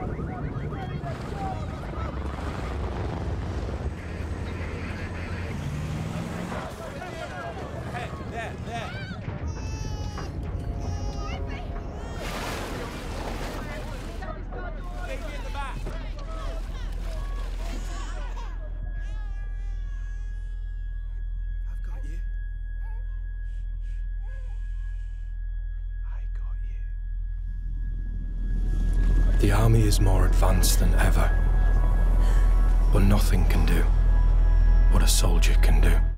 The army is more advanced than ever, but nothing can do what a soldier can do.